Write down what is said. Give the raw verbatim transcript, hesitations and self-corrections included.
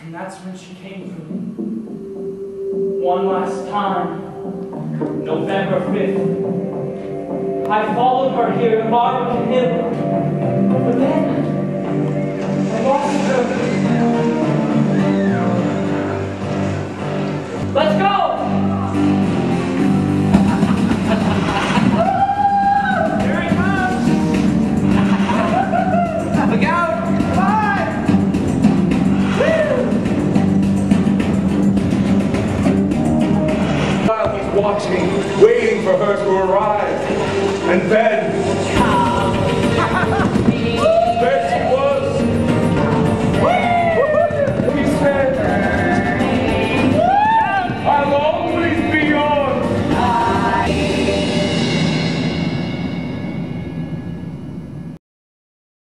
And that's when she came for me. One last time, November fifth. I followed her here to Barbican Hill, but then I lost her. Let's go! Here he comes! Look out! Bye! Woo! While he's watching, waiting for her to arrive, and then